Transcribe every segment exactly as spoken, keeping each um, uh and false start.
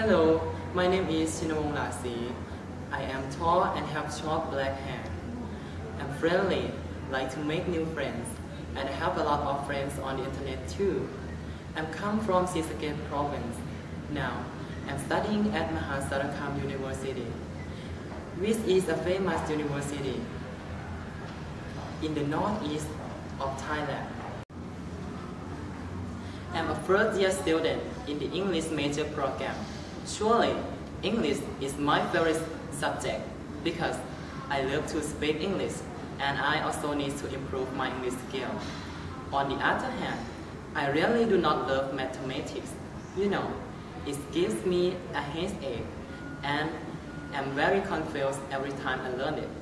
Hello, my name is Chinnawong. I am tall and have short black hair. I'm friendly, like to make new friends, and I have a lot of friends on the internet too. I'm come from Chinnawong province. Now, I'm studying at Mahasarakham University, which is a famous university in the northeast of Thailand. I'm a first year student in the English major program. Surely, English is my favorite subject because I love to speak English and I also need to improve my English skill. On the other hand, I really do not love mathematics. You know, it gives me a headache and I'm very confused every time I learn it.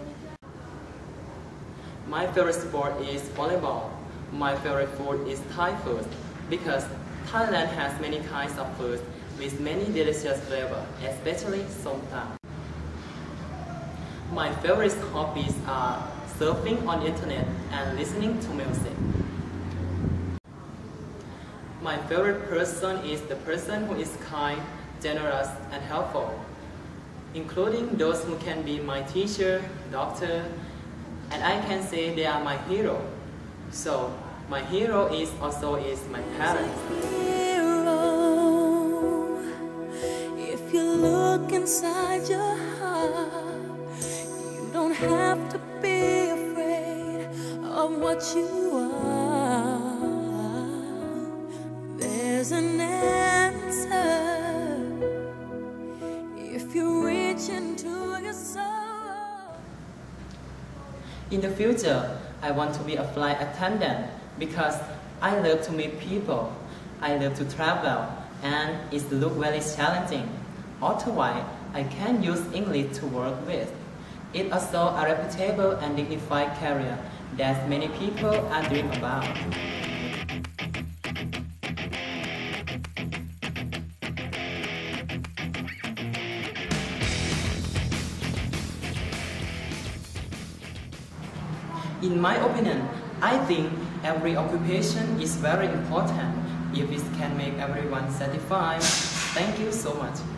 My favorite sport is volleyball. My favorite food is Thai food because Thailand has many kinds of food with many delicious flavors, especially somtam. My favorite hobbies are surfing on the internet and listening to music. My favorite person is the person who is kind, generous, and helpful, including those who can be my teacher, doctor, and I can say they are my hero. So, my hero is also is my parents. Hero, if you look inside your heart, you don't have to be afraid of what you are. There's an answer if you reach into your soul. In the future, I want to be a flight attendant because I love to meet people, I love to travel, and it looks very challenging. Otherwise, I can use English to work with. It's also a reputable and dignified career that many people are dreaming about. In my opinion, I think every occupation is very important if it can make everyone satisfied. Thank you so much.